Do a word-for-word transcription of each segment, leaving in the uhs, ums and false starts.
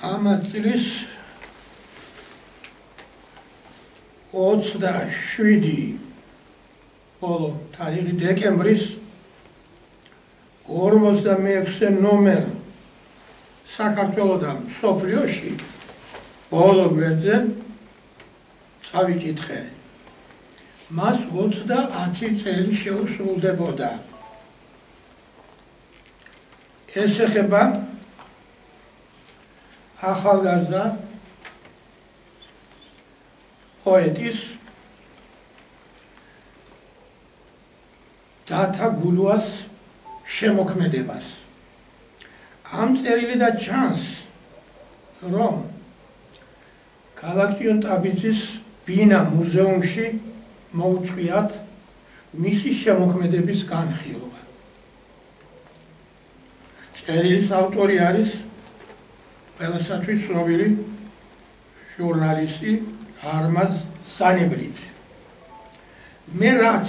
ამ წლის ოცდაშვიდი ბოლო თარიღი დეკემბრის ორმოცდამეექვსე ნომერ საქართველოდან მსოფლიოში ბოლო გვერდზე წავიკითხე. მას ოცდაათი წელი შეუსრულდებოდა. ეს ეხება ახალგაზრდა პოეტის დათა გულუას შემოქმედებას. ამ წერილიდან ჩანს, რომ გალაქტიონ ტაბიძის ბინა მუზეუმში მოუწყვიათ მისი შემოქმედების განხილვა. წერილის ავტორი არის ყველასათვის ცნობილი ჟურნალისტი არმაზ სანებრიძე. მე რაც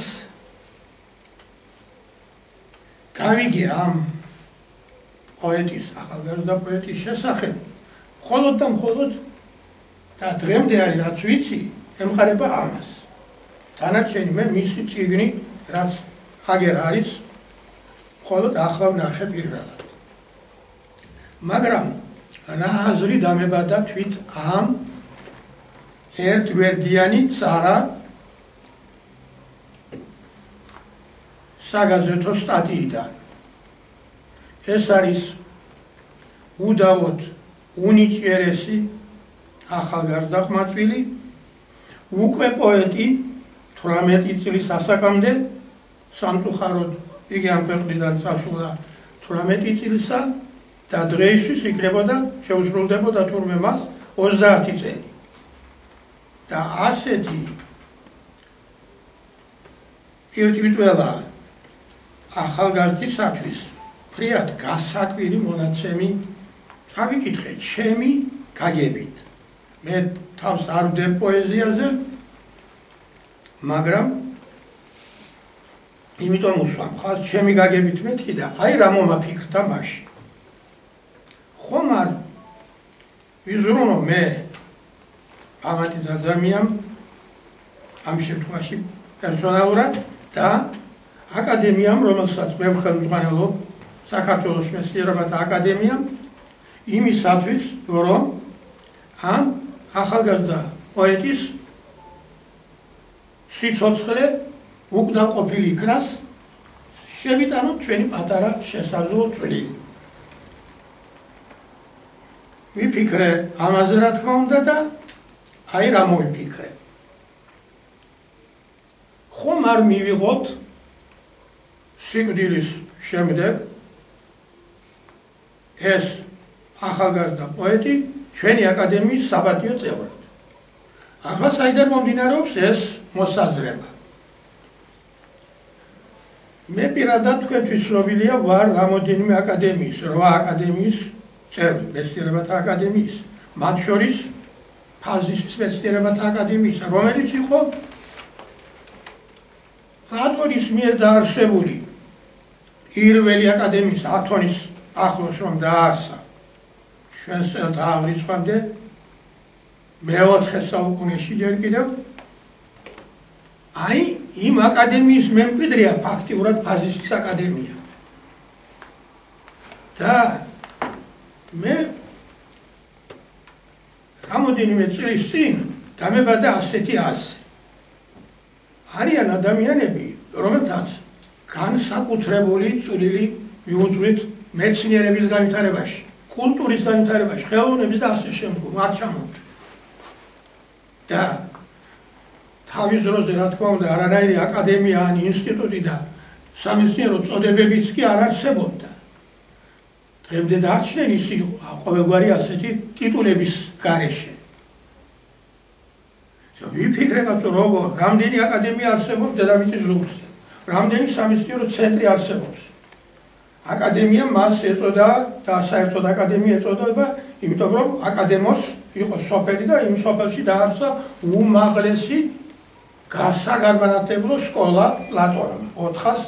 გავიგე ამ პოეტის, ახალგაზრდა პოეტის შესახებ, მხოლოდ და მხოლოდ და დღემდე აი რაც ვიცი, ემყარება ამას. დანარჩენი მე მისი წიგნი, რაც აგერ არის, მხოლოდ ახლა ვნახე პირველად. მაგრამ რა აზრი დამებადა თვით ამ ერთგვერდიანი წარა საგაზეთო სტატიიდან. ეს არის უდავოდ უნიჭიერესი ახალგაზრდა ხმაწვილი, უკვე პოეტი თვრამეტი წლის ასაკამდე, სამწუხაროდ იგი ამ ქვეყნიდან წასულა თვრამეტი წლისა და დღეისთვის იქნებოდა შეუსრულდებოდა თურმე მას ოცდაათი წელი. და ასეთი პირტვიტველა ახალგაზრდისათვის ფრიად გასაკვირი მონაცემი წავიკითხე ჩემი გაგებით. მე თავს არ ვდებ პოეზიაზე, მაგრამ იმიტომ უსვამ ხას ჩემი გაგებით მეთქი და აი რა მომაფიქრდა მაშინ. ხომ არ ვიზრუნო მე ამათი ზაზამიამ ამ შემთხვევაში პერსონალურად და აკადემიამ, რომელსაც მე ვხელმძღვანელობ, საქართველოს მეცნიერებათა აკადემიამ, იმისათვის, რომ ამ ახალგაზრდა პოეტის სიცოცხლე უკდავყოფილი იქნას, შევიტანოთ ჩვენი პატარა შესაძლო წვლილი. ვიფიქრე ამაზე რა თქმა უნდა და აი რა მოვიფიქრე. ხომ არ მივიღოთ სიკვდილის შემდეგ ეს ახალგაზრდა პოეტი ჩვენი აკადემიის საპატიო წევრად. ახლა საიდან მომდინარეობს ეს მოსაზრება? მე პირადად თქვენთვის ცნობილია ვარ რამოდენიმე აკადემიის, რვა აკადემიის წევრი, მეცნიერებათა აკადემიის, მათ შორის ფაზისის მეცნიერებათა აკადემიის, რომელიც იყო ატონის მიერ დაარსებული პირველი აკადემიის ათონის ახლოს რომ დაარსა ჩვენს წელთა აღრიცხვამდე მეოთხე საუკუნეში ჯერ კიდევ. აი იმ აკადემიის მემკვიდრეა ფაქტიურად ფაზისის აკადემია. და მე რამოდენიმე წლის წინ დამებადა ასეთი აზრი. არიან ადამიანები, რომელთაც განსაკუთრებული წვლილი მიუძღვით მეცნიერების განვითარებაში, კულტურის განვითარებაში, ხელოვნების და ასე შემდგომ, არ ჩამოვთვლი. და თავის დროზე, რა თქმა უნდა, არანაირი აკადემია ან ინსტიტუტი და სამეცნიერო წოდებებიც კი არ არსებობდა. დღემდე დარჩნენ ისინი ყოველგვარი ასეთი ტიტულების გარეშე. ვიფიქრე კაცო, როგორ, რამდენი აკადემია არსებობს დედამიწის ზურგზე, რამდენი სამეცნიერო ცენტრი არსებობს. აკადემია მას ეწოდა და საერთოდ აკადემია ეწოდება, იმიტომ რომ აკადემოს იყო სოფელი და იმ სოფელში დაარსა უმაღლესი გასაგარბანათებლო სკოლა პლატონმა. ოთხას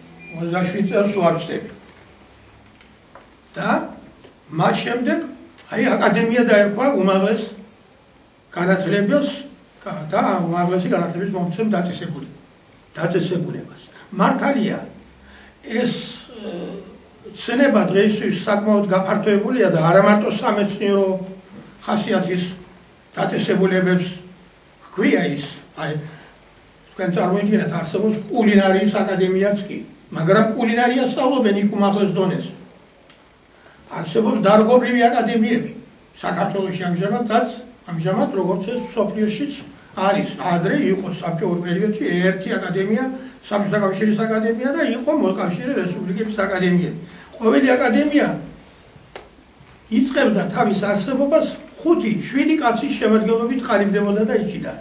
ოცდაშვიდ წელს ვარჩდები. და მას შემდეგ აი აკადემია დაერქვა უმაღლეს განათლებას და უმაღლესი განათლების მომცემ დაწესებული დაწესებულებას. მართალია ეს ცნება დღეისთვის საკმაოდ გაფართოებულია და არა მარტო სამეცნიერო ხასიათის დაწესებულებებს ჰქვია ის, აი თქვენ წარმოიდგინეთ არსებობს კულინარიის აკადემიაც კი, მაგრამ კულინარიას სწავლობენ იქ უმაღლეს დონეზე. არსებობს დარგობრივი აკადემიები საქართველოში ამჟამადაც, ამჟამად როგორც ეს მსოფლიოშიც არის. ადრე იყო საბჭოურ პერიოდში ერთი აკადემია, საბჭოთა კავშირის აკადემია და იყო მოკავშირე რესპუბლიკების აკადემიები. ყოველი აკადემია იწყებდა თავის არსებობას ხუთი შვიდი კაცის შემადგენლობით ყალიბდებოდა და იქიდან.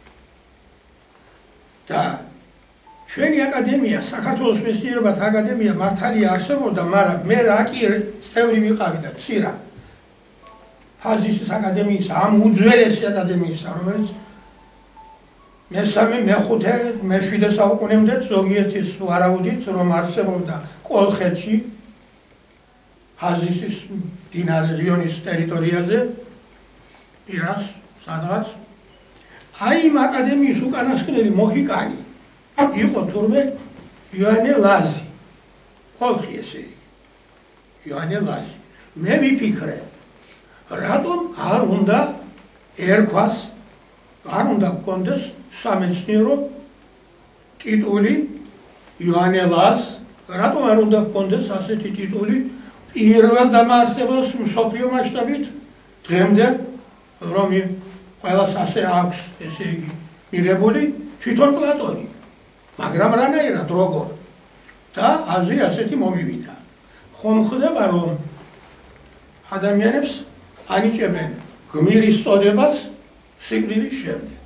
და ჩვენი აკადემია, საქართველოს მეცნიერებათა აკადემია მართალია არსებობდა, მაგრამ მე რა კი წევრი ვიყავი და ცირა ფაზისის აკადემიის, ამ უძველესი აკადემიისა, რომელიც მესამე, მეხუთე, მეშვიდე საუკუნემდე ზოგიერთის ვარაუდით, რომ არსებობდა კოლხეთში, ფაზისის მდინარე რიონის ტერიტორიაზე, პირას, სადღაც. აი იმ აკადემიის უკანასკნელი მოჰიკანი იყო თურმე იოანე ლაზი. კოლხი ესე იგი. იოანე ლაზი. მე ვიფიქრე, რატომ არ უნდა ერქვას, არ უნდა გქონდეს სამეცნიერო ტიტული იოანე ლაზს, რატომ არ უნდა გქონდეს ასეთი ტიტული პირველ დამაარსებელს მსოფლიო მასშტაბით დღემდე, რომ ყველას ასე აქვს, ესე იგი, მიღებული თვითონ პლატონი. მაგრამ რანაირად, როგორ? და აზრი ასეთი მომივიდა. ხომ ხდება, რომ ადამიანებს ანიჭებენ გმირის წოდებას სიკვდილის შემდეგ.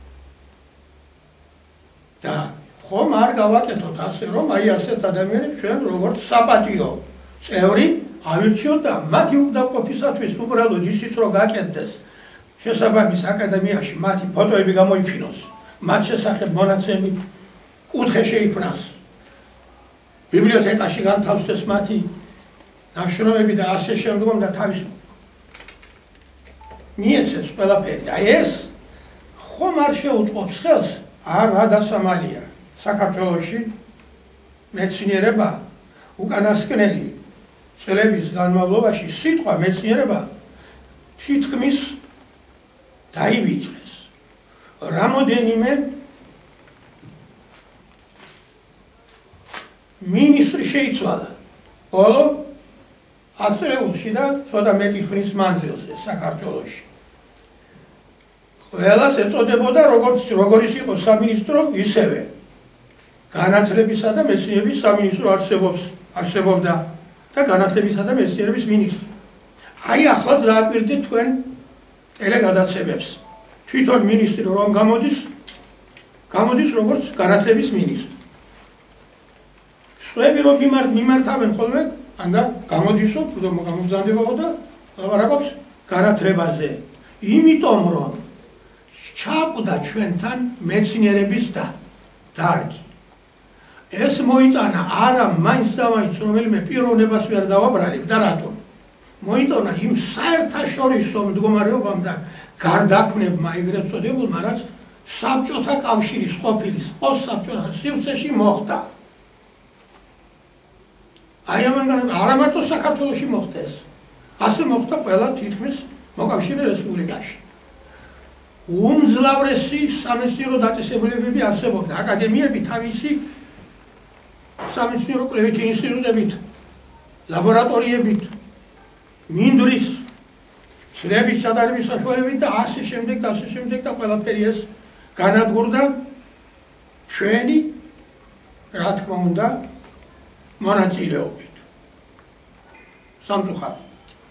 და ხომ არ გავაკეთოთ ასე, რომ აი ასეთ ადამიანებს ჩვენ როგორც საპატიო წევრი ავირჩიოთ და მათი უკდავყოფისათვის უბრალოდ ისიც რომ გაკეთდეს შესაბამის აკადემიაში მათი ფოტოები გამოიფინოს, მათ შესახებ მონაცემი კუთხე შეიქმნას, ბიბლიოთეკაში განთავსდეს მათი ნაშრომები და ასე შემდგომ და თავის მიეცეს ყველაფერი. და ეს ხომ არ შეუწყობს ხელს, არა დასამალია საქართველოში მეცნიერება უკანასკნელი წლების განმავლობაში სიტყვა მეცნიერება თითქმის დაივიწყეს. რამოდენიმე მინისტრი შეიცვალა ბოლო ათწლეულში და ცოტა მეტი ხნის მანძილზე საქართველოში. ყველას ეწოდებოდა როგორც როგორიც იყო სამინისტრო, ისევე განათლებისა და მეცნიერების სამინისტრო არსებობს, არსებობდა და განათლებისა და მეცნიერების მინისტრი. აი ახლაც დააკვირდით თქვენ ტელეგადაცემებს. თვითონ მინისტრი რომ გამოდის, გამოდის როგორც განათლების მინისტრი. სხვები რომ მიმართავენ ხოლმე, ანდა გამოდისო, გამოგზავნებაო და ლაპარაკობს განათლებაზე. იმიტომ რომ ჩაკვდა ჩვენთან მეცნიერების და დარგი. ეს მოიტანა არა მაინც და მაინც რომელიმე პიროვნებას ვერ დავაბრალებ და რატომ? მოიტანა იმ საერთაშორისო მდგომარეობამ და გარდაქმნებმა ეგრეთ წოდებულმა, რაც საბჭოთა კავშირის ყოფილი პოსტსაბჭოთა სივრცეში მოხდა. აი ამან არა მარტო საქართველოში მოხდა ეს, ასე მოხდა ყველა თითქმის მოკავშირე რესპუბლიკაში. უმძლავრესი სამეცნიერო დაწესებულებები არსებობდა, აკადემიები თავისი სამეცნიერო კვლევითი ინსტიტუტებით, ლაბორატორიებით, მინდვრის ცდების ჩატარების საშუალებით და ასე შემდეგ და ასე შემდეგ და ყველაფერი ეს განადგურდა ჩვენი, რა თქმა უნდა, მონაწილეობით. სამწუხაროდ.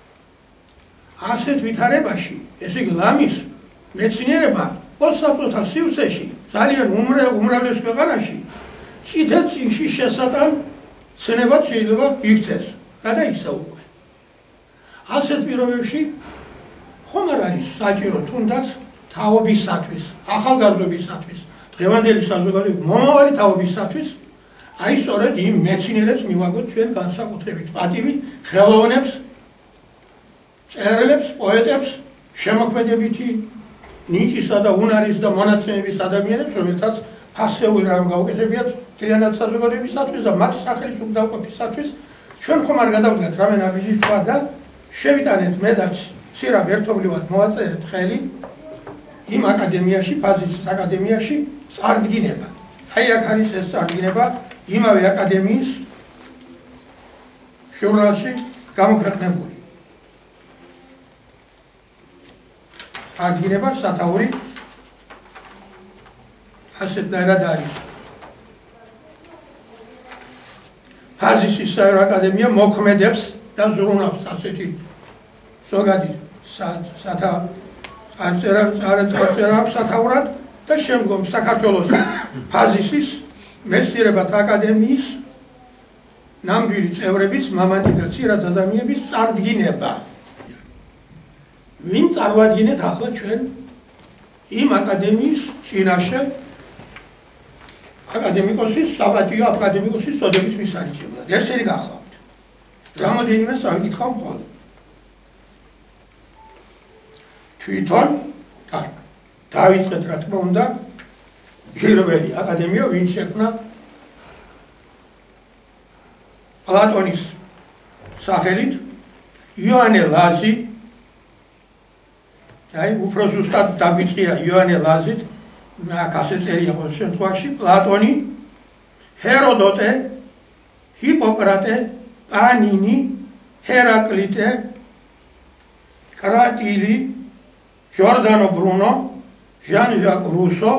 ასეთ ვითარებაში, ესე იგი ლამის მეცნიერება პოსტსაბჭოთა სივრცეში, ძალიან უმრავლეს ქვეყანაში წითელ წიგნში შესატან ცნებად შეიძლება იქცეს, გადაიქცა უკვე. ასეთ პირობებში ხომ არ არის საჭირო თუნდაც თაობისათვის, ახალგაზრდობისათვის, დღევანდელი საზოგადოების მომავალი თაობისათვის, აი სწორედ იმ მეცნიერებს მივაგოთ ჩვენ განსაკუთრებით პატივი, ხელოვნებს წერილებს, პოეტებს, შემოქმედებითი ნიჭისა და უნარის და მონაცემების ადამიანებს, რომელთაც ასეული რამ გაუკეთებიათ მთლიანად საზოგადოებისათვის და მათ სახელის უკდავყოფისათვის, ჩვენ ხომ არ გადავდგათ რამე ნაბიჯი თქვა და შევიტანეთ მედაც სირამ ერთობლივად მოვაწერეთ ხელი იმ აკადემიაში, ფაზისის აკადემიაში წარდგინება. აი აქ არის ეს წარდგინება იმავე აკადემიის ჟურნალში გამოქვეყნებული. წარდგინება სათაური ასეთნაირად არის. ფაზისის საერო აკადემია მოქმედებს და ზრუნავს ასეთი ზოგადი სათავწერა აქვს სათაურად და შემდგომ საქართველოს ფაზისის მეცნიერებათა აკადემიის ნამდვილი წევრების, მამადი და ცირად ადამიანების წარდგინება. ვინ წარმოადგენთ ახლა ჩვენ იმ აკადემიის წინაშე აკადემიკოსის, საპატიო აკადემიკოსის წოდების მისაღებად. ეს ერთი გახლავთ. რამოდენიმე საკითხავ მხოლოდ. თვითონ დავიწყეთ რა თქმა უნდა პირველი აკადემია, ვინ შექმნა პლატონის სახელით იოანე ლაზი. აი უფრო ზუსტად დაგვიწყია იოანე ლაზით, აქ ასე წერია ყოველ შემთხვევაში პლატონი, ჰეროდოტე, ჰიპოკრატე, პანინი, ჰერაკლიტე, კრატილი, ჯორდანო ბრუნო, ჟან-ჟაკ რუსო,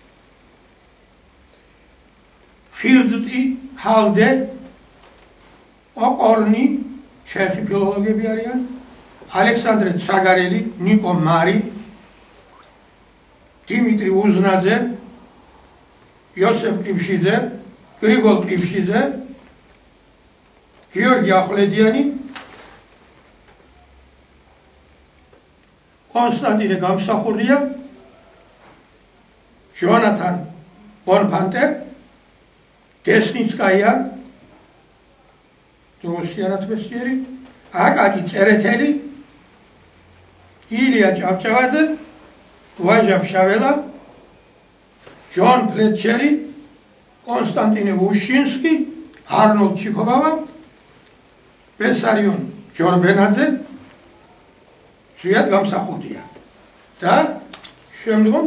ხირდტი, ჰალდე, ოკორნი, ჩეხი ფილოლოგები არიან, ალექსანდრე ცაგარელი, ნიკო მარი, დიმიტრი უზნაძე, იოსებ ყიფშიძე, გრიგოლ ყიფშიძე, გიორგი ახვლედიანი, კონსტანტინე გამსახურდია, ჯონათან ბონფანტე, დესნიცკაია, დროსიანად მეცნიერი, აკაკი წერეთელი, ილია ჭავჭავაძე, ვაჟა ფშაველა, ჯონ ფლეტჩერი, კონსტანტინე უშინსკი, არნოლდ ჩიქობავა, ბესარიონ ჯორბენაძე, ზვიად გამსახურდია. და შემდგომ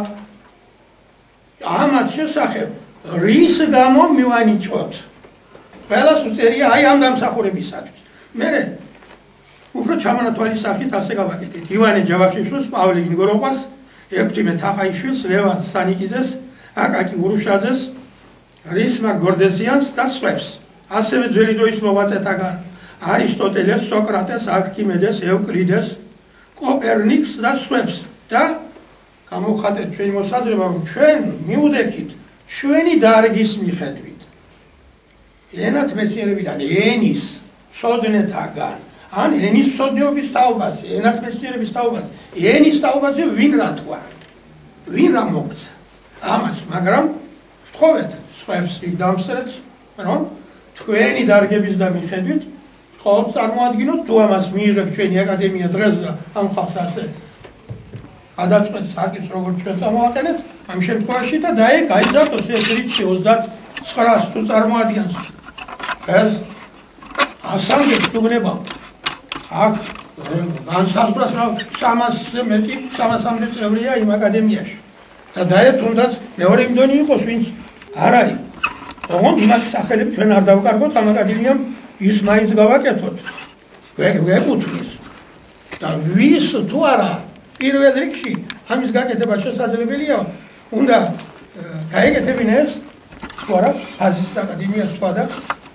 ამათ შესახებ რის გამო მივანიჭოთ. ყველას უწერია აი ამ დამსახურებისათვის. მერე უფრო ჩამონათვალის სახით ასე გავაკეთეთ. ივანე ჯავახიშვილს, პავლე ინგოროყვას, ექვთიმე თაყაიშვილს, ლევან სანიკიძეს, აკაკი ურუშაძეს, რისმა გორდესიანს და სხვებს. ასევე ძველი დროის მოღვაწეთაგან არისტოტელეს, სოკრატეს, არქიმედეს, ევკლიდეს, კოპერნიკს და სხვებს. და გამოვხატეთ ჩვენი მოსაზრება, რომ ჩვენ მიუდექით ჩვენი დარგის მიხედვით. ენათ მეცნიერებიდან, ენის, ცოდნეთაგან, ან ენის ცოდნეობის თაობაზე, ენათ მეცნიერების თაობაზე, ენის თაობაზე ვინ რა თქვა, ვინ რა მოგცა. ამას, მაგრამ ვთხოვეთ სხვებს იქ დამსწრეთ, რომ თქვენი დარგების და მიხედვით ვთხოვთ წარმოადგინოთ, თუ ამას მიიღებს ჩვენი აკადემია დღეს და ამ ხალხს ასე გადაწყვეტ საკითხს როგორც ჩვენ წამოვაყენეთ, ამ შემთხვევაში და დაე გაიზარდოს ეს რიცხვი ოცდაცხრას თუ წარმოადგენს. ეს ასამდე სტუბნება. აქ განსაზღვრას რომ სამასზე მეტი, სამასამდე წევრია იმ აკადემიაში. და დაე თუნდაც მეორე იმდენი იყოს, ვინც არ არის. ოღონდ იმას სახელები ჩვენ არ დავკარგოთ ამ აკადემიამ ის მაინც გავაკეთოთ. გვეკუთვნის. და ვის თუ არა პირველ რიგში ამის გაკეთება შესაძლებელია, უნდა გაეკეთებინა ეს თუ არა ფაზისის აკადემიას თქვა და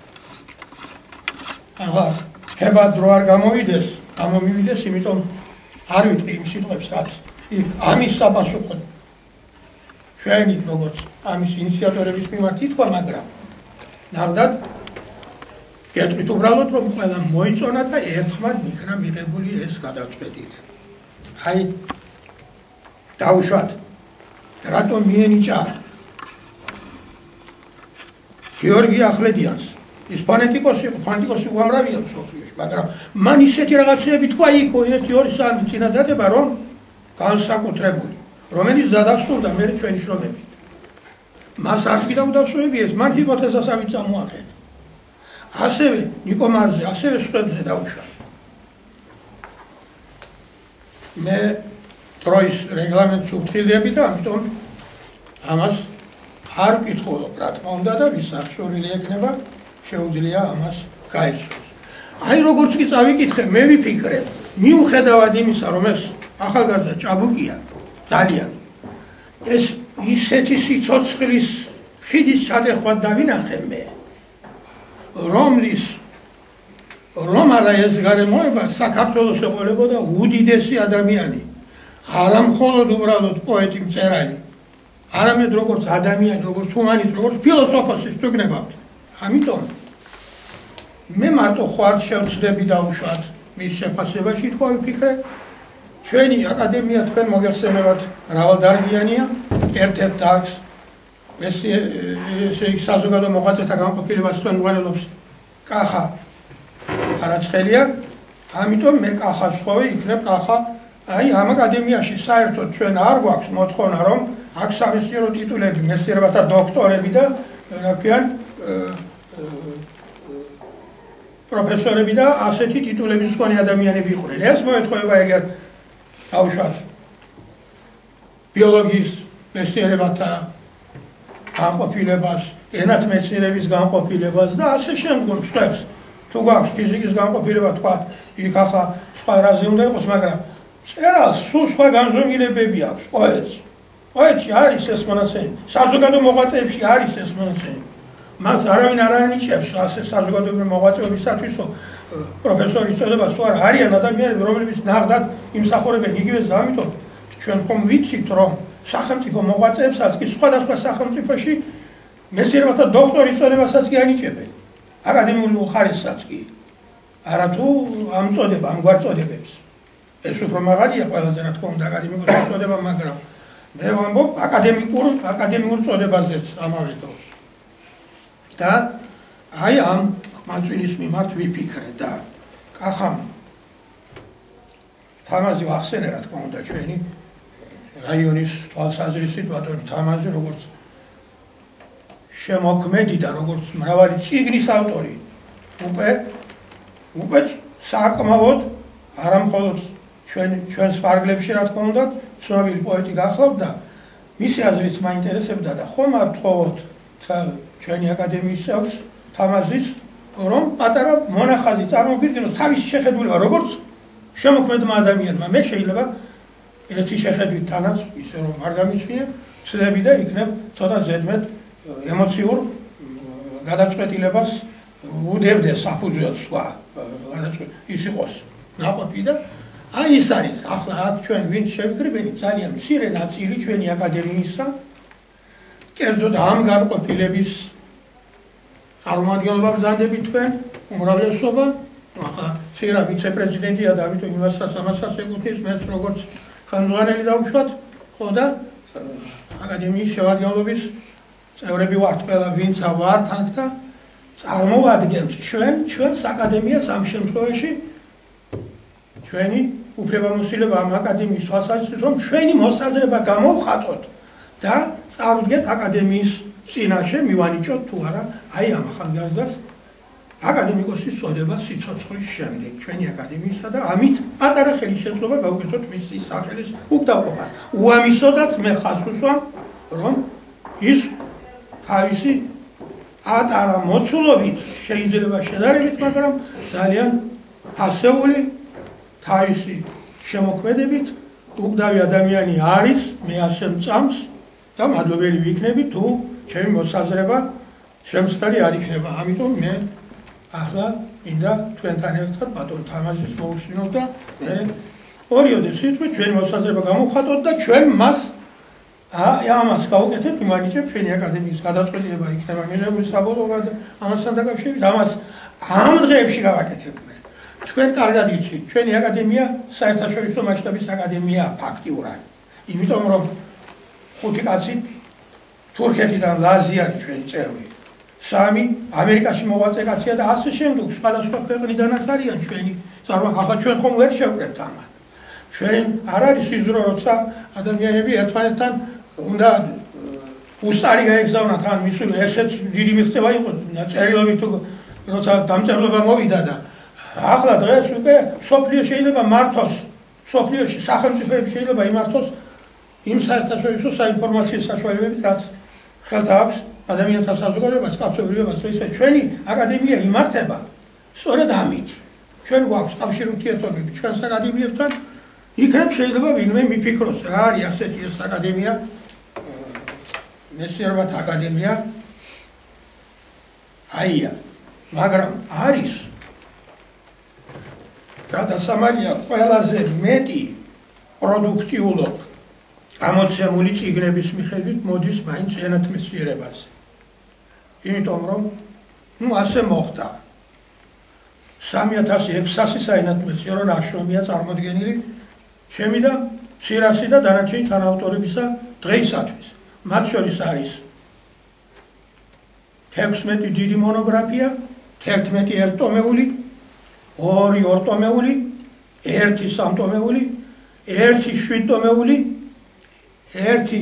აღარ ხება დრო არ გამოვიდეს, გამომივიდეს, იმიტომ არ ვიტყვი იმ სიტყვებს, რაც იქ ამის საპასუხოდ ჩვენი როგორც ამის ინიციატორების მიმართ ითქვა, მაგრამ ნამდვილად გეტყვით უბრალოდ, რომ ყველა მოიწონა და ერთხმად იქნა მიღებული ეს გადაწყვეტილება. აი დავუშვათ, რატომ მიენიჭა გიორგი ახვლედიანს, ის ფონეტიკოსი იყო, ფონეტიკოსი უამრავია მსოფლიოში. მაგრამ მან ისეთი რაღაცეები თქვა იქ ერთი ორი სამი წინადადება რომ განსაკუთრებული რომელიც დადასტურდა მე ჩვენი შრომებით მას არ გიდავდასვები ეს მან ჰიპოთეზასაც წამოაყენა ასევე ნიკო მარზე ასევე სხვებზე დაუშვა მე დროის რეგლამენტს უხილდები და ამიტომ ამას არ ვკითხულობ რა თქმა უნდა და ვის აღშორილი ექნება შეუძლია ამას გაეცნოს აი როგორც კი წავიკითხე მე ვიფიქრე მიუხედავად იმისა რომ ეს ახალგაზრდა ჭაბუკია ძალიან ეს ისეთი სიცოცხლის ხიდის ჩადეხვად დავინახე მე რომლის რომ არა ეს გარემოება საქართველოს ეყოლებოდა უდიდესი ადამიანი არა მხოლოდ უბრალოდ პოეტი მწერალი არამედ როგორც ადამიანი როგორც ჰუმანისტი როგორც ფილოსოფოსი ვგნებავთ ამიტომ მე მარტო ხوارთ შევცდები დავუშვათ მის შეფასებაში თქვა ვიფიქრე ჩვენი აკადემია თქვენ მოგეხსენებათ მრავალდარგიანია ერთ-ერთ დარგს ეს ესე საზოგადო მოღვაწეთა განყოფილებას თქვენ უყურებთ კახა არაცხელია ამიტომ მე კახას ხოვე იქნებ კახა აი ამ აკადემიაში საერთოდ ჩვენ არ გვაქვს მოთხოვნა რომ აქ სამეცნიერო ტიტულები მეცნიერებათა დოქტორები და რა ქვიან პროფესორები და ასეთი ტიტულების მქონე ადამიანები იყვნენ ეს მოეთხოვება ეგერ დაუშვათ ბიოლოგიის მეცნიერებათა განყოფილებას ენათმეცნიერების განყოფილებას და ასე შემდგომ სხვებს თუ გვაქვს ფიზიკის განყოფილება თქვა იქ ახლა სხვა რაზე უნდა იყოს მაგრამ წერას სულ სხვა განზომილებები აქვს პოეტს პოეტში არის ეს მონაცემი საზოგადო მოღვაწეებში არის ეს მონაცემი მას არავინ არ ანიჭებს ასე საზოგადოებრივი მოღვაწეობისათვისო პროფესორის წოდებას თუ არ არიან ადამიანები რომლებიც ნახდათ იმსახურებენ იგივეს და ამიტომ ჩვენ ხომ ვიცით რომ სახელმწიფო მოღვაწეებსაც კი სხვადასხვა სახელმწიფოში მეცნიერებათა დოქტორის წოდებასაც კი ანიჭებენ აკადემიურ ხარისხსაც კი არა თუ ამ წოდება ამ გვარ წოდებებს ეს უფრო მაღალია ყველაზე რა თქმა უნდა აკადემიკოს წოდება მაგრამ მე ვამბობ აკადემიკურ აკადემიურ წოდებაზეც ამავე დროს და აი ამ ხმაწვილის მიმართ ვიფიქრე და კახამ თამაზი ვახსენე რა თქმა უნდა ჩვენი რაიონის თვალსაზრისით ბატონი თამაზი როგორც შემოქმედი და როგორც მრავალი წიგნის ავტორი უკვე უკვე საკმაოდ არა მხოლოდ ჩვენ ჩვენს ფარგლებში რა თქმა უნდა ცნობილი პოეტი გახლავდა მისი აზრიც მაინტერესებდა და ხომ არ თხოვოთ ჩვენი აკადემიის წევრს თამაზის რომ პატარა მონახაზი წარმოგიდგენოს თავის შეხედულება როგორც შემოქმედმა ადამიანმა მე შეიძლება ერთი შეხედვით თანაც ისე რომ არ გამიჩნია ცდები და იქნებ ცოტა ზედმეტ ემოციურ გადაწყვეტილებას უდევდეს საფუძველს სხვა ის იყოს ნაყოფი და აი ის არის ახლა აქ ჩვენ ვინც შევიკრიბენი ძალიან მცირე ნაწილი ჩვენი აკადემიისა კერძოდ ამ განყოფილების წარმომადგენლობა ბრძანდებით თქვენ უმრავლესობა ახლა ცირა ვიცე-პრეზიდენტია და ამიტომ იმასაც ამასაც ეკუთვნის მეც როგორც ხელმძღვანელი დავუშვათ ხო და აკადემიის შემადგენლობის წევრები ვართ ყველა ვინც ვართ აქ და წარმოვადგენთ ჩვენ ჩვენს აკადემიას ამ შემთხვევაში ჩვენი უფლებამოსილება ამ აკადემიის თვალსაზრისით რომ ჩვენი მოსაზრება გამოვხატოთ და წავდგეთ აკადემიის წინაშე მივანიჭოთ თუ არა აი ამ ახალგაზრდას აკადემიკოსის წოდება სიცოცხლის შემდეგ ჩვენი აკადემიისა და ამით პატარა ხელისშეწყობა გავუკეთოთ მისი სახელის უკდავყოფას უამისოდაც მე ხაზს ვუსვამ რომ ის თავისი ატარა მოცულობით შეიძლება შედარებით მაგრამ ძალიან ფასეული თავისი შემოქმედებით უკდავი ადამიანი არის მე ასე მწამს და მადლობელი ვიქნები თუ ჩემი მოსაზრება შემცდარი არ იქნება ამიტომ მე ახლა მინდა თქვენთან ერთად ბატონ თამაზის მოусმინოთ და მე ორიოდე სიტყვით ჩვენი მოსაზრება გამოვხატოთ და ჩვენ მას აი ამას გავუკეთებთ იმანიჭებ ჩვენი აკადემიის გადაწყვეტილება იქნება მიღებული საბოლოოდ ამასთან დაკავშირებით ამას ამ დღეებში გავაკეთებთ თქვენ კარგად იცით ჩვენი აკადემია საერთაშორისო მასშტაბის აკადემიაა ფაქტიურად იმიტომ რომ ხუთი კაცი თურქეთიდან ლაზი არის ჩვენი წევრი სამი ამერიკაში მოღვაწე კაცია და ასე შემდეგ სხვადასხვა ქვეყნიდანაც არიან ჩვენი წარმოება ახლა ჩვენ ხომ ვერ შევკრებთ ამას ჩვენ არ არის ის დრო როცა ადამიანები ერთმანეთთან უნდა უსტარი გაეგზავნათ ან მისული ესეც დიდი მიღწევა იყო წერილობით თუ როცა დამწერლობა მოვიდა და ახლა დღეს უკვე სოფლიო შეიძლება მართოს სოფლიოში სახელმწიფოები შეიძლება იმართოს იმ საერთაშორისო საინფორმაციო საშუალებებით რაც ხელთ აქვს ადამიანთა საზოგადოებას კაცობრიობას ისე ჩვენი აკადემია იმართება სწორედ ამით ჩვენ გვაქვს კავშირი ურთიერთობები ჩვენს აკადემიებთან იქნებ შეიძლება ვინმე მიფიქროს რა არის ასეთი ეს აკადემია მეცნიერებათა აკადემია აია მაგრამ არის გადასამალია ყველაზე მეტი პროდუქტიულობ გამოცემული წიგნების მიხედვით მოდის მაინც ენათმეცნიერებაზე. იმიტომ რომ ნუ ასე მოხდა. სამი ათასი ექვსასი საენათმეცნიერო ნაშრომია წარმოდგენილი ჩემი და სირასი და დანარჩენი თანაავტორებისა დღეისათვის. მათ შორის არის თექვსმეტი დიდი მონოგრაფია, თერთმეტი ერთტომეული, ორი ორტომეული, ერთი სამტომეული, ერთი შვიდტომეული, ერთი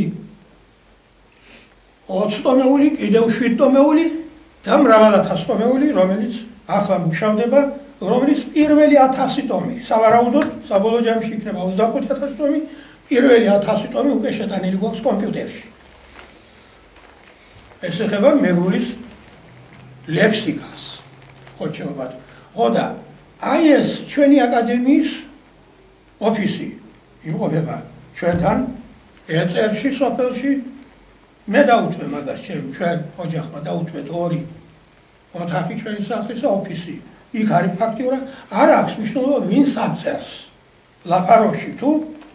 ოცტომეული, კიდევ შვიდტომეული და მრავალათასტომეული, რომელიც ახლა მუშავდება, რომელიც პირველი ათასი ტომი, სავარაუდოდ, საბოლოო ჯამში იქნება ოცდახუთი ათასი ტომი, პირველი ათასი ტომი უკვე შეტანილი გვაქვს კომპიუტერში. ეს ეხება მეგრულის ლექსიკას, ხოჩეობად. ხო და აი ეს ჩვენი აკადემიის ოფისი იმყოფება ჩვენთან ეწერში სოფელში მე დაუთმე მაგას ჩემ ჩვენ ოჯახმა დაუთმეთ ორი ოთახი ჩვენი სახლისა ოფისი იქ არის ფაქტიურად არ აქვს მნიშვნელობა ვინც აწერს ლაფაროში თუ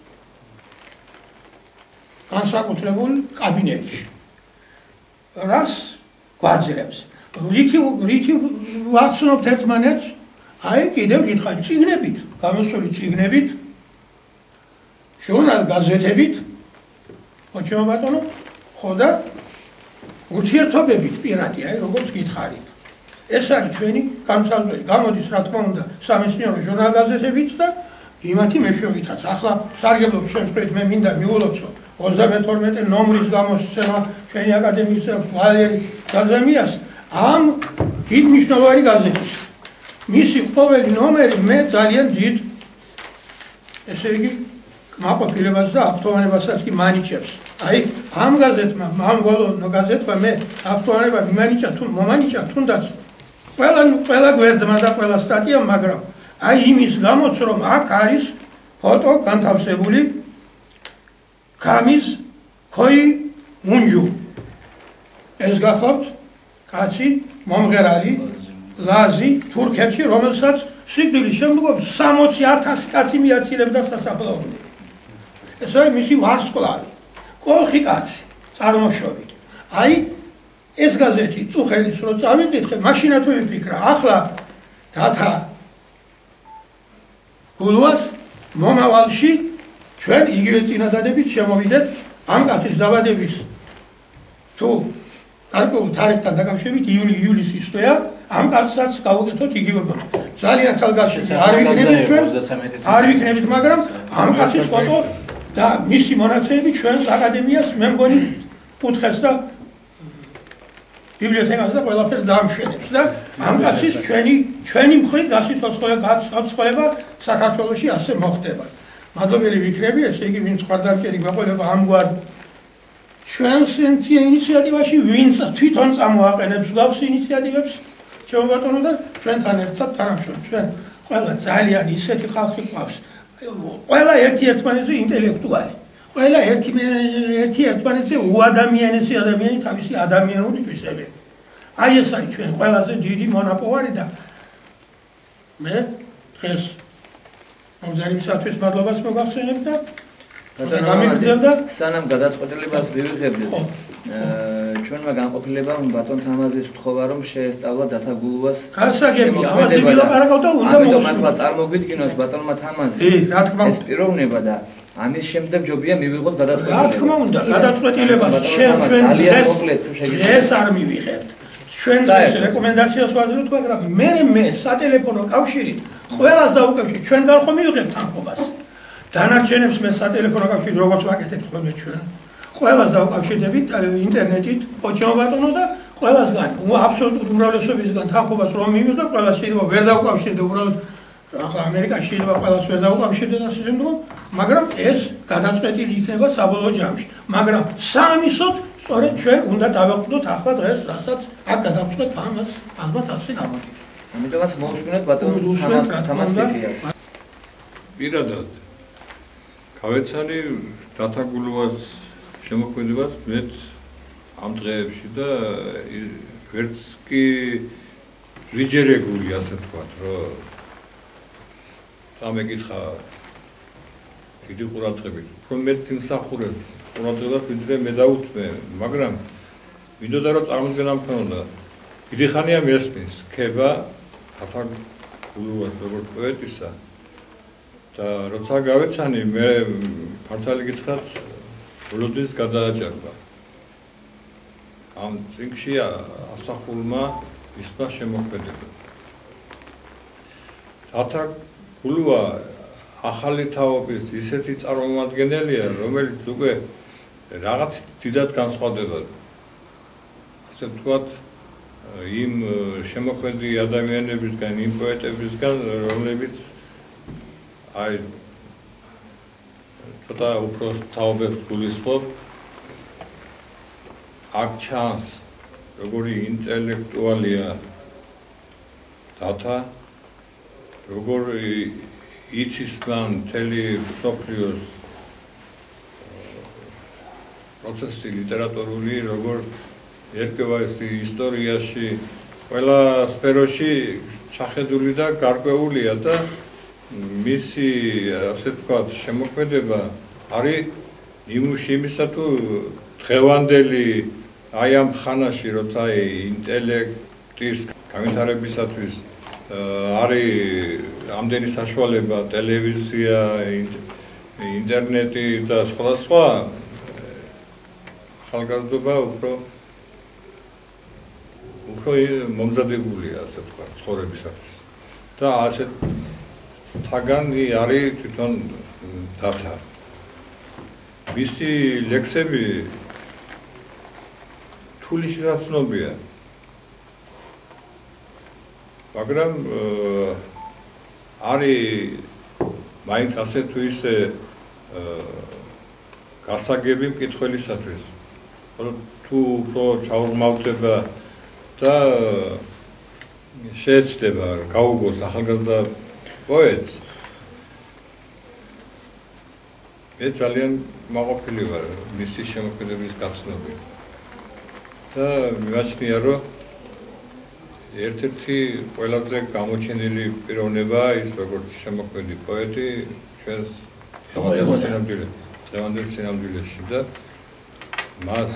განსაკუთრებულ კაბინეტში რას გვაძლევს რითი რითი ვაცნობთ ერთმანეთს აი კიდევ გითხარ წიგნებით გამოსული წიგნებით ჟურნალ გაზეთებით ოჩემო ბატონო ხო და ურთიერთობებით პირადი აი როგორც გითხარით ეს არის ჩვენი განსაზღვრელი გამოდის რა თქმა უნდა სამეცნიერო ჟურნალ გაზეთებიც და იმათი მეშვეობითაც ახლა სარგებლობის შემთხვევით მე მინდა მიულოცო ოცდამეთორმეტე ნომრის გამოსცემა ჩვენი აკადემიის ვალერი გაზემიას ამ დიდ მნიშვნელოვანი გაზეთის მისი ყოველი ნომერი მე ძალიან დიდ ესე იგი კმაყოფილებას და აქტუალობასაც კი მანიჭებს. აი ამ გაზეთმა, ამ ბოლო გაზეთმა მე აქტუალობა მიმანიჭა თუ მომანიჭა თუნდაც ყველა ყველა გვერდმა და ყველა სტატიამ, მაგრამ აი იმის გამოც რომ აქ არის ფოტო განთავსებული კამის ქოი მუნჯუ. ეს გახლავთ კაცი მომღერალი ლაზი თურქეთში, რომელსაც სიკვდილის შემდგომ სამოცი ათასი კაცი მიაცილებდა სასაფლაოზე. ეს არის მისი ვარსკვლავი. კოლხი კაცი წარმოშობით. აი ეს გაზეთი წუხელის რო წავიკითხე, მაშინაც ვიფიქრა, ახლა დათა გულვას მომავალში ჩვენ იგივე წინადადებით შემოვიდეთ ამ კაცის დაბადების თუ გარკვეულ თარიღთან დაკავშირებით იული ივლისის თვეა ამ კაცსაც გავუკეთოთ იგივე ფოტო. ძალიან ხალხში არ ვიქნებით ჩვენ, არ ვიქნებით, მაგრამ ამ კაცის ფოტო და მისი მონაცემები ჩვენს აკადემიას მე მგონი კუთხეს და ბიბლიოთეკას და ყველაფერს დაამშვენებს და ამ კაცის ჩვენი ჩვენი მხრივ გასაცვლება საქართველოში ასე მოხდება. მადლობელი ვიქნები, ესე იგი ვინც ხარდამჭერი გვეყოლება ამგვარ ჩვენს ინიციატივაში ვინც თვითონ წამოაყენებს გავს ინიციატივებს ჩემო ბატონო და ჩვენთან ერთად თანამშრომლობთ. ჩვენ ყველა ძალიან ისეთი ხალხი გვყავს. ყველა ერთი ერთმანეთზე ინტელექტუალი. ყველა ერთი ერთი ერთმანეთზე უადამიანესი ადამიანი თავისი ადამიანური თვისებებით. აი ეს არის ჩვენ ყველაზე დიდი მონაპოვარი და მე დღეს მომზადებისათვის მადლობას მოგახსენებ და გამიგრძელდა სანამ გადაწყვეტილებას მივიღებდით ჩვენმა განყოფილებამ ბატონ თამაზის ვთხოვა რომ შეესწავლა დათა გულუას გასაგებია ამაზე ვილაპარაკავ და უნდა მოვსვათ. ამიტომ ახლა წარმოგვიდგინოს ბატონმა თამაზი ეს პიროვნება და ამის შემდეგ ჯობია მივიღოთ გადაწყვეტილება. რა თქმა უნდა, გადაწყვეტილებას ჩვენ ჩვენ დღეს დღეს არ მივიღებთ. ჩვენ ეს რეკომენდაციას ვაზრობთ, მაგრამ მე მე სატელეფონო კავშირით ყველას დაუკავშირ, ჩვენგან ხომ მივიღებთ თანხმობას. დანარჩენებს მე სატელეფონო კავშირით როგორც ვაკეთებთ ხოლმე ჩვენ. ყველას დაუკავშირდებით ინტერნეტით, ოჩო ბატონო და ყველასგან, აბსოლუტურ უმრავლესობისგან თანხმობას რომ მივიღებ, ყველას შეიძლება ვერ დაუკავშირდე უბრალოდ ახლა ამერიკაში შეიძლება ყველას ვერ დაუკავშირდეთ ასე შემდგომ, მაგრამ ეს გადაწყვეტილი იქნება საბოლოო ჯამში. მაგრამ საამისოდ სწორედ ჩვენ უნდა დავეყრდოთ ახლა დღეს, რასაც აქ გადავწყვეტ ამას ალბათ ასე გამოდის. ამიტომაც მოусმინოთ ბატონო თამას თამას კიფიას. პირადად გავეცანი დათაგულობას შემოქმედებას მეც ამ დღეებში და ვერც კი ვიჯერებული ასე ვთქვათ, რომ სამეკითხა დიდი ყურადღებით, რომ მე თიმსახურებს ყურადღებას ვიდრე მე დაუთმე, მაგრამ მინდოდა რომ წარმოდგენა მქონოდა. დიდი ხანია მესმის ქება დათაგულობას როგორც პოეტისა და როცა გავეცანი მე მართალი გითხრათ ბლუდის გადააჭარბა. ამ წიგნში ასახულმა ისმა შემოქმედება. დათაგულვა ახალი თაობის ისეთი წარმომადგენელია, რომელიც უკვე რაღაც დიდად განსხვავდება. ასე ვთქვათ, იმ შემოქმედი ადამიანებისგან, იმ პოეტებისგან, რომლებიც აი ცოტა უფრო თაობებს გულისხმობ. აქ ჩანს როგორი ინტელექტუალია დათა, როგორი იცის მან მთელი მსოფლიოს პროცესი ლიტერატურული, როგორ ერგება ეს ისტორიაში ყველა სფეროში ჩახედული და გარკვეულია და მისი ასე ვთქვათ შემოქმედება არის იმუში იმისა თუ დღევანდელი აი ამ ხანაში როცა ინტელექტის განვითარებისათვის არის ამდენი საშუალება ტელევიზია, ინტერნეტი და სხვა სხვა ახალგაზრდობა უფრო უფრო მომზადებულია ასე ვთქვათ ცხოვრებისათვის და ასე თაგანი არის თვითონ დათა. მისი ლექსები თულიში რაცნობია, მაგრამ არის მაინც ასე თუ ისე გასაგები მკითხველისათვის, თუ უფრო ჩაურმავდება და შეეცდება გაუგოს ახალგაზრდა პოეტს. მე ძალიან მაყოფილი ვარ მისი შემოქმედების გაცნობით და მიმაჩნია, რომ ერთ-ერთი ყველაზე გამოჩენილი პიროვნება ის როგორც შემოქმედი პოეტი ჩვენს დღევანდელ სინამდვილეში და მას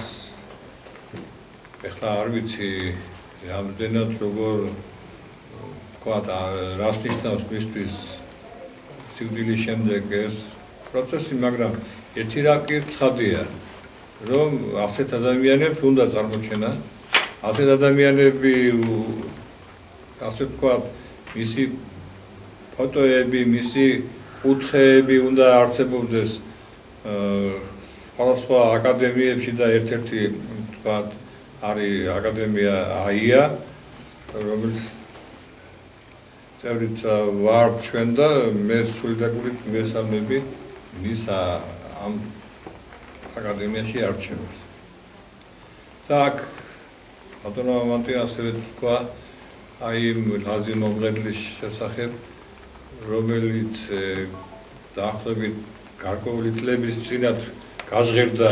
ეხლა არ ვიცი რამდენად როგორ ვთქვათ რას ნიშნავს მისთვის სიკვდილის შემდეგ ეს პროცესი, მაგრამ ერთი რაკი ცხადია, რომ ასეთ ადამიანებს უნდა წარმოჩენა, ასეთ ადამიანები ასე ვთქვათ მისი ფოტოები, მისი კუთხეები უნდა არსებობდეს სხვადასხვა აკადემიებში და ერთ-ერთი ვთქვათ არის აკადემია აია, რომელიც წევრიც ვარ ჩვენ და მე სულიდაგურით მესალმები მის ამ აკადემიაში არჩევებს. და აქ ბატონო მამანტი ასევე თქვა აი ლაზი მომღერლის შესახებ, რომელიც დაახლოებით გარკვეული წლების წინათ გაჟღერდა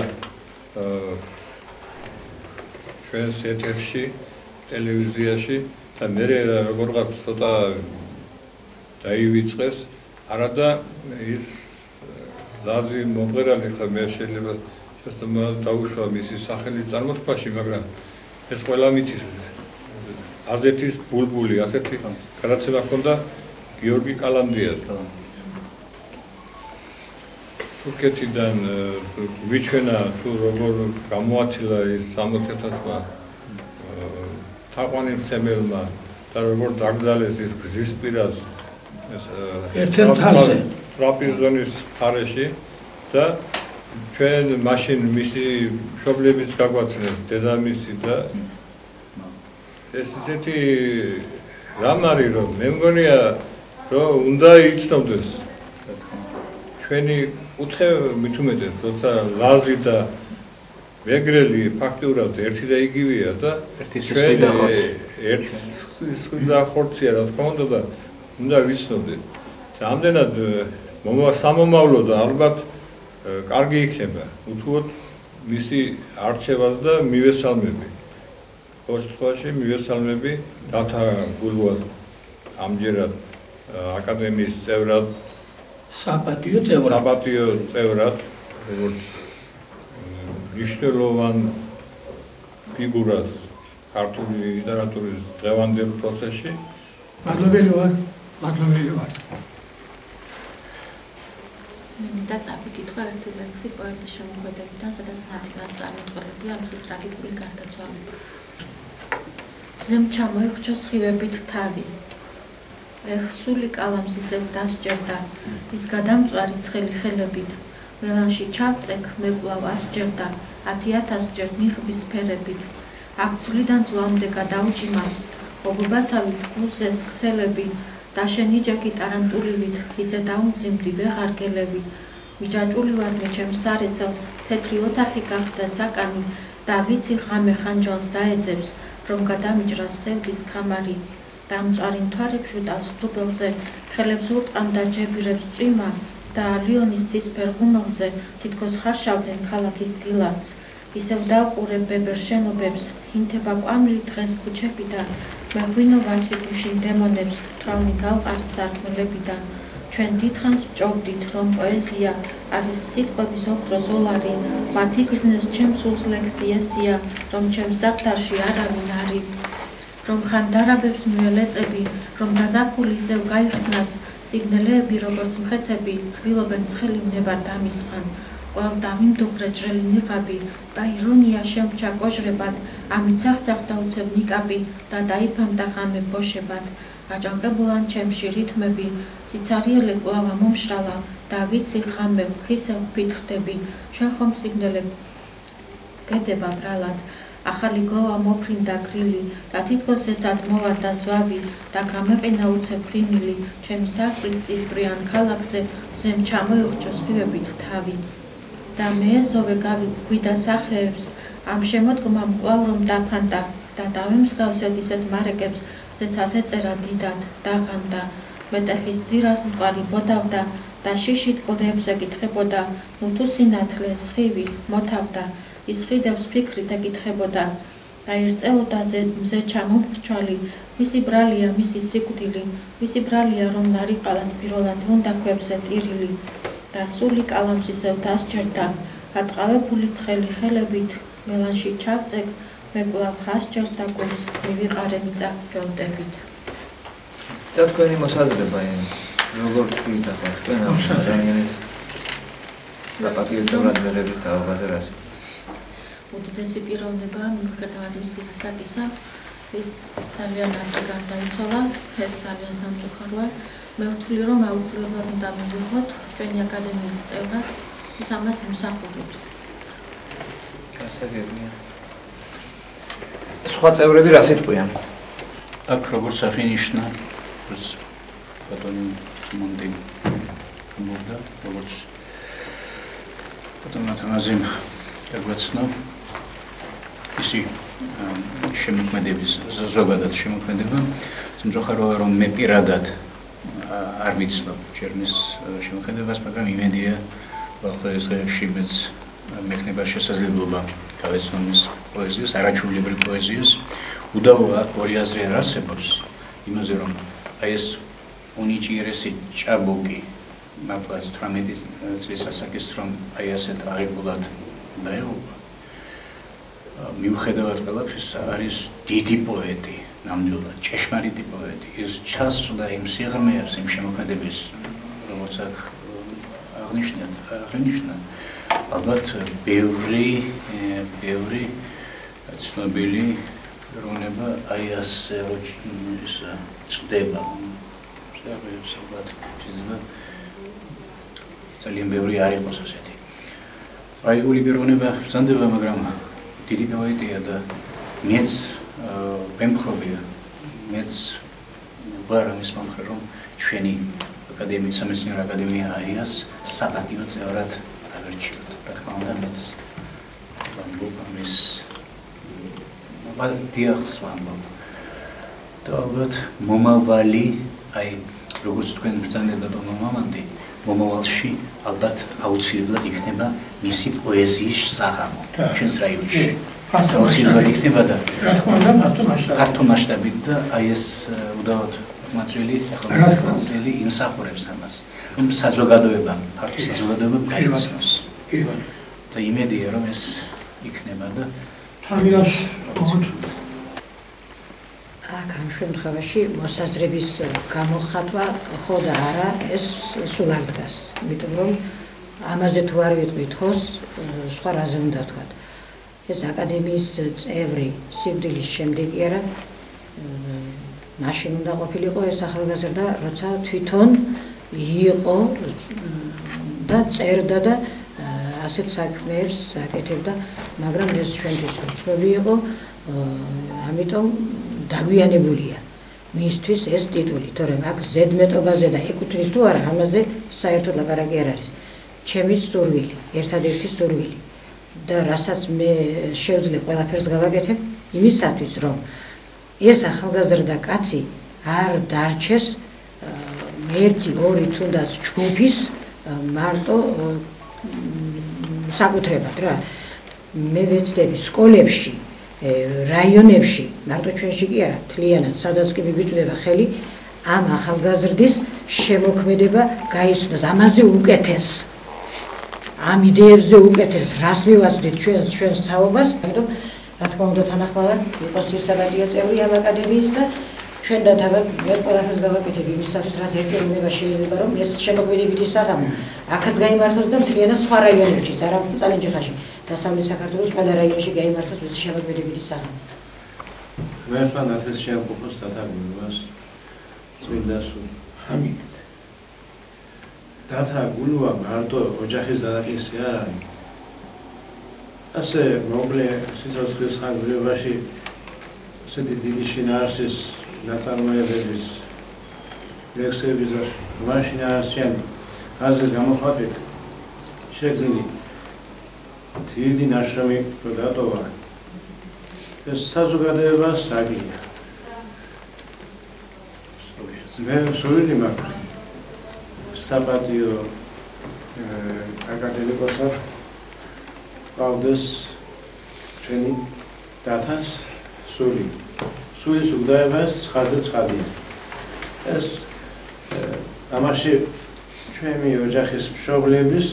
ჩვენს ეთერში, ტელევიზიაში და მე როგორღაც ცოტა დაივიწყეს, არადა ის ლაზი მომღერალი ხა მე შეიძლება შესაძლოა დაუშვა მისი სახელის წარმოთქმაში, მაგრამ ეს ყველა მითის აზეთის ბულბული, ასეთი გადაცემა ჰქონდა გიორგი კალანდიას. თურქეთიდან ვიჩვენა თუ როგორ გამოაჩილა ის სამოცდაათმა თაყვანი მცემელმა და როგორ დაგძალეს ის გზის პირას ეს ერთ-ერთ თავზე ტრაპეზონის მხარეში და ჩვენ მაშინ მისი მშობლებიც გაგვაცნეს დედამისი და ეს ისეთი რამ არის რომ მე მგონია რომ უნდა იცნობდეს ჩვენი კუთხე მით უმეტეს როცა ლაზი და მეგრელი ფაქტურად ერთი და იგივეა და ერთი სისხლი და ხორცი ერთი სისხლი და ხორცია რა თქმა უნდა და უნდა ვიცნობდეთ და ამდენად სამომავლო და ალბათ კარგი იქნება უთუოდ მისი არჩევას და მივესალმები ყოველ შემთხვევაში მივესალმები დათა გულუას ამჯერად აკადემიის წევრად საპატიო წევრად საპატიო წევრად როგორც მნიშვნელოვან ფიგურას ქართული ლიტერატურის დღევანდელ პროცესში მადლობელი ვარ მადლობელი ვარ მინდა წავიკითხო ერთი ლექსი პოეტის შემოქმედებიდან, სადაც ნაწილას წარმოთქმულია მისი ტრაგიკული გარდაცვალება. მზემ ჩამოიხრჩა სხივებით თავი. ეხ სული კალამს ისევ დასჯერდა, ის გადამწვარი ცხელი ხელებით. ველანში ჩავწეკ, მეკვლავ ასჯერდა, ათი ათასჯერ მიღბის ფერებით. აქ ძვლიდან ძვლამდე გადაუჭიმავს, ობობასავით ყუზეს ქსელები. დაშენიჯექი ტარანტულივით, ისე დაუმძიმდი ვეღარ გელები. მიჯაჭული ვარ მე ჩემს სარეცელს, თეთრი ოთახი გახდა საკანი და ვიცი ღამე ხანჯალს დაეძებს, რომ გადამიჯრას სევდის ქამარი. დამწვარი მთვარებს ჟუტავს ღრუბელზე, ხელებს ურტყამ და ჯებირებს წვიმა და ლიონის ცისფერ ღუმელზე თითქოს ხარშავდნენ ქალაქის დილას. ისევ დავყურებ ბებერ შენობებს, ინთება კვამლი დღეს ქუჩებიდან. მე ღვინობას ვიკუშინ დემონებს, თრავნი გავყართ სარკმლებიდან. ჩვენ დიდხანს ვჭობდით, რომ პოეზია არის სიტყვების ოქრო ზოლარი, მათ იგრძნეს ჩემს სულს ლექსიესია, რომ ჩემს საფთარში არავინ არის. რომ ხანდარაბებს მიელეწები, რომ გაზაფხული ისევ გაიხსნას, სიგნელეები როგორც მხეცები, ცდილობენ ცხელი ვნებად დამისხან. კვლავ დავიმდუღრე ჭრელი ნიღაბი და ირონია შემრჩა კოჟრებად, ამით სახცახდა უცებ ნიკაპი და დაიფანტა ღამე ბოშებად. აჯანყებულან ჩემში რითმები, სიცარიელე კვლავ ამომშრალა და ვიცი ღამე ისევ ვფიქრდები, შენ ხომ სიგნელებ გედება ბრალად. ახალი გლოვა მოფრინდა გრილი და თითქოს ეცად მოვარდა ზვავი და გამეყინა უცებ ღვინილი, ჩემი სარკმლის წიფრიან ქალაქზე მზემ ჩამოიხრჩა სხივებით თავი. და მე ეზოვე გავიგვიდა სახეებს, ამ შემოდგმამ კვლავ რომ დაფანტა და დავემსგავსეთ ისეთ მარეკებს, ზეცას ეწერა დიდად დაღამდა. მეტეხის ძირას მტკვარი ბოდავდა და შიშით კლდეებს ეკითხებოდა, ნუ თუ სინათლე სხივი მოთავდა, ის ხიდებს ფიქრით ეკითხებოდა. და ერწეოდა მზე ჩამომხრჩვალი, მისი ბრალია მისი სიკვდილი, მისი ბრალია რომ ნარიყალას პირველად უნდა ქვებზე ტირილი. და სული კალამს ისევ დასჯერდა, ატყავებული ცხელი ხელებით, მელანში ჩავწეკ, მე კვლავ ხასჯერდა გულს, მივიყარე მიწა ველტებით. და თქვენი მოსაზრება, როგორ თქვით ახლა თქვენ ამ ადამიანის საპატიო წევრად მიღების თავაზე რას? უდიდესი პიროვნება მიუხედავად მისი ასაკისა, ის ძალიან ადრე გარდაიცვალა, ეს ძალიან სამწუხაროა. მე ვთვლი რომ აუცილებლად უნდა მივიღოთ ჩვენი აკადემიის წევრად, ის ამას იმსახურებს. გასაგებია. სხვა წევრები რას იტყვიან? აქ როგორც აღინიშნა, როგორც ბატონი მონდი მოვიდა, როგორც ბატონმა თამაზიმ დაგვაცნო ისი შემოქმედების ზოგადად შემოქმედება, სამწუხაროა რომ მე პირადად არ ვიცნობ ჯერმის შემოქმედებას, მაგრამ იმედია ახალ დღეებში მეც მექნება შესაძლებლობა გავეცნო მის პოეზიას, არაჩვეულებრივ პოეზიას. უდავო აქ ორი აზრი არ არსებობს იმაზე რომ აი ეს უნიჭიერესი ჭაბუკი მართლაც თვრამეტი წლის ასაკის რომ აი ასეთ აღებულად დაეღუპა. მიუხედავად ყველაფრისა არის დიდი პოეტი, ნამდვილად ჭეშმარიტი პოეტი. ის ჩასვლა იმ სიღრმეებს, იმ შემოქმედების, როგორც აქ აღნიშნეთ, აღნიშნა, ალბათ ბევრი, ბევრი ცნობილი რონება აი ასე ის წდება. შეგვიძლია ალბათ შეიძლება ძალიან ბევრი არ იყოს ასეთი. ტრაგიკული პიროვნება ბრძანდება, მაგრამ დიდი პოეტია და მეც მემხრობია. მეც ვარ ამის მომხრე, რომ ჩვენი აკადემიის სამეცნიერო აკადემია აიას საპატიო წევრად აღარჩიოთ. რა თქმა უნდა, მეც ვამბობ ამის დიახს ვამბობ. და ალბათ მომავალი, აი როგორც თქვენ ბრძანებდა და მომავალი, მომავალში ალბათ აუცილებლად იქნება მისი პოეზიის საღამო ჩვენს რაიონში. აუცილებლად იქნება და რა თქმა უნდა მარტო მასშტაბით. მარტო მასშტაბით და აი ეს უდავოდ მაწველი ახლა მაწველი იმსახურებს ამას. რომ საზოგადოება, ფართო საზოგადოება გაიცნოს. კი ბატონო. და იმედია რომ ეს იქნება და თავიდანს აქ ამ შემთხვევაში მოსაზრების გამოხატვა ხო და არა ეს სულ არ დგას. იმიტომ რომ ამაზე თუ არ ვიტყვით ხოს, სხვა რაზე უნდა ვთქვათ. ეს აკადემიის წევრი სიკვდილის შემდეგ კი არა მაშინ უნდა ყოფილიყო ეს ახალგაზრდა, როცა თვითონ იყო და წერდა და ასეთ საქმეებს აკეთებდა, მაგრამ ეს ჩვენთვის უცნობი იყო, ამიტომ დაგვიანებულია მისთვის ეს ტიტული, თორემ აქ ზედმეტობაზე და ეკუთვნის თუ არა, ამაზე საერთოდ ლაპარაკი არ არის. ჩემი სურვილი, ერთადერთი სურვილი და რასაც მე შევძლებ ყველაფერს გავაკეთებ, იმისათვის რომ ეს ახალგაზრდა კაცი არ დარჩეს ერთი, ორი თუნდაც ჯგუფის მარტო საკუთრებად რა. მე ვეცდები სკოლებში, რაიონებში, მარტო ჩვენში კი არა, მთლიანად, სადაც კი მიგვიწვდება ხელი, ამ ახალგაზრდის შემოქმედება გაიცნოს, ამაზე უკეთეს. ამ იდეებზე უკეთეს, რას მივაწვდით ჩვენს ჩვენს თაობას, ამიტომ რა თქმა უნდა თანახმად იყოს ის საპატიო წევრი ამ აკადემიის და ჩვენ და თავად მე ყველაფერს გავაკეთებ იმისათვის, რაც ერთიანობა შეიძლება რომ ეს შემოქმედებითი საღამო აქაც გაიმართოს და მთლიანად სხვა რაიონებშიც, არა მხოლოდ წალენჯიხაში, დასავლეთ საქართველოს ყველა რაიონში გაიმართოს ეს შემოქმედებითი საღამო. მე ერთმანეთს ეს შეამყოფოს დათარგმნებას წმინდა სულ. ამინ. დათარგმნობა მარტო ოჯახის დანაკლისი არ არის. ასე მოკლე სიცოცხლის ხანგრძლივობაში ასეთი დიდი შინაარსის ნაწარმოებების ლექსების და შინაარსიან აზრის გამოხატვით შეგვიძლია დიდი ნაშრომი დატოვა. ეს საზოგადოებას აგია. მე სურვილი მაქვს საპატიო აკადემიკოსად გავდეს ჩვენი დათას სული. სულის უდაებას ხაზზე ცხადია. ეს ამაში ჩვენი ოჯახის მშობლების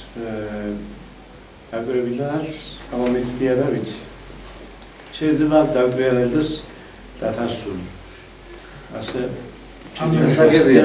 დაგვირებიდან გამომიცდია და ვიცი. შეიძლება დაგვიანებდეს დათას სული. ასე გასაგებია.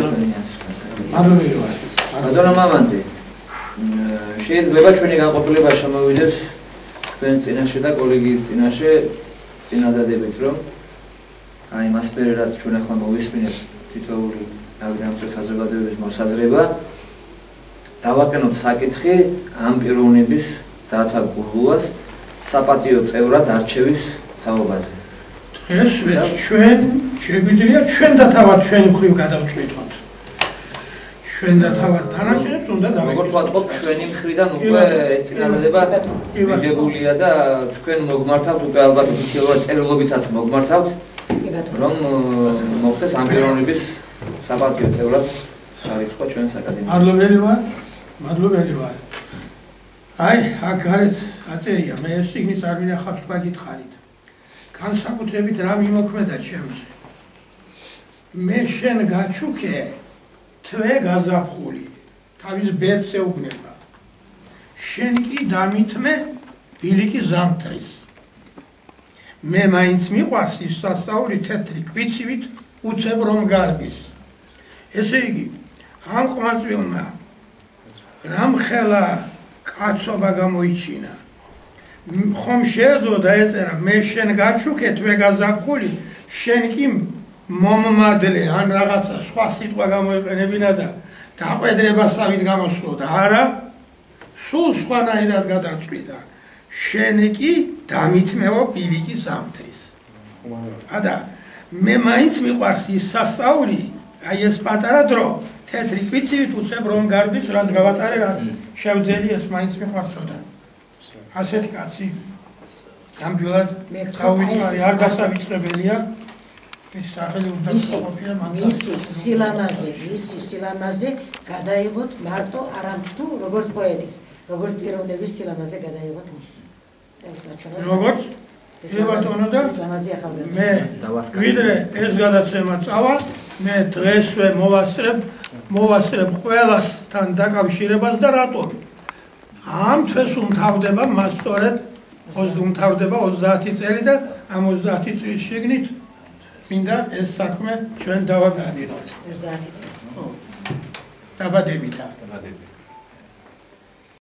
ბატონო მამანტი, შეიძლება ჩვენი განყოფილება შემოვიდეს თქვენს წინაშე და კოლეგიის წინაშე წინადადებით, რომ აი მასპერერად ჩვენ ახლა მოვისმინებთ თითოეული ნაგრამჭრე საზოგადოების მოსაზრება, დავაყენოთ საკითხი ამ პიროვნების დათა გულუას საპატიო წევრად არჩევის თაობაზე. დღეს ჩვენ შეგვიძლია ჩვენ და თავად ჩვენი მხრივ გადავწყვიტოთ. ჩვენ და თავად დანარჩენებს უნდა დავეკითხოთ. როგორც ვატყობ, ჩვენი მხრიდან უკვე ეს წინადადება მიღებულია და თქვენ მოგმართავთ უკვე ალბათ ოფიციალურად წერილობითაც მოგმართავთ, რომ მოხდეს ამ პიროვნების საპატიო წევრად დაიწყო ჩვენს აკადემიაში. მადლობელი ვარ, მადლობელი ვარ. აი, აქ გარეთ აწერია, მე ეს სიგნით არ მინახავს თქვა გითხარით. განსაკუთრებით რა მიმოქმედა ჩემზე. მე შენ გაჩუქე, თვე გაზაფხული, თავის ბედს ეუბნება. შენ კი დამითმე, ბილიკი ზამთრის. მე მაინც მიყვარს ის სასწაული თეთრი კვიცივით უცებ რომ გარბის. ესე იგი, ამ ყმაწვილმა რამხელა კაცობა გამოიჩინა. ხომ შეეძლო დაეწერა მე შენ გაჩუქე თვე გაზაფხული შენ კი მომმადლე ან რაღაცა სხვა სიტყვა გამოიყენებინა და დაყვედრებასავით გამოსვლოდა არა სულ სხვანაირად გადაწყვიტა შენ კი დამითმევო პირიქი ზამთრის ადა მე მაინც მიყვარს ის სასწაული აი ეს პატარა დრო თეთრი კვიცივით უცებ რომ გარბის რაც გავატარე რაც შევძელი ეს მაინც მიყვარსოდა ასეთი კაცი გამბილად თავისმარი არ დასავიწყებელია ეს სახელი უნდა ყოფილა მანდ ის სილამაზე ის სილამაზე გადაიღოთ მარტო არამც თუ როგორც პოეტის როგორც პიროვნების სილამაზე გადაიღოთ მისი ეს მაჩვენებელია როგორც ებატონო და მე ვიდრე ეს გადაცემა წავა მე დღესვე მოვასწრებ მოვასწრებ ყველასთან დაკავშირებას და რატომ ამ თვეს უმთავრდება მას სწორედ უმთავრდება ოცდაათი წელი და ამ ოცდაათი წლის შეგნით მინდა ეს საქმე ჩვენ დავაგრძელოთ ოცდაათი წელი. ხო. დაბადებითა. დაბადებით.